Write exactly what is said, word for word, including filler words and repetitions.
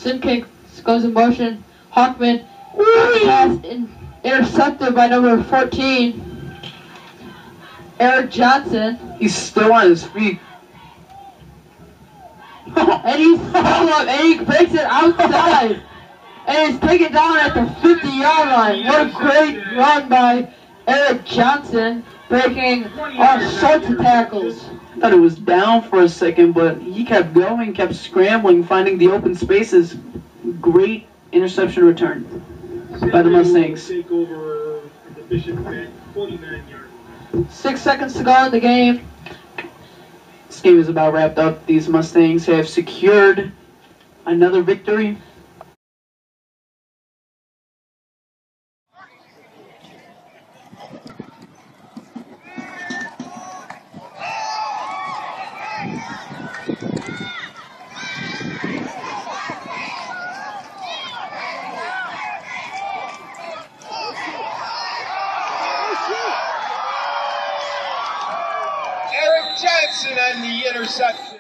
Simkicks goes in motion. Hawkman pass in, intercepted by number fourteen, Eric Johnson. He's still on his feet. And he's still up, and he breaks it outside. And he's taken down at the fifty yard line. What a great run by Eric Johnson, breaking all sorts of tackles. I thought it was down for a second, but he kept going, kept scrambling, finding the open spaces. Great interception return by the Mustangs. Six seconds to go in the game. This game is about wrapped up. These Mustangs have secured another victory. Johnson on the intercept.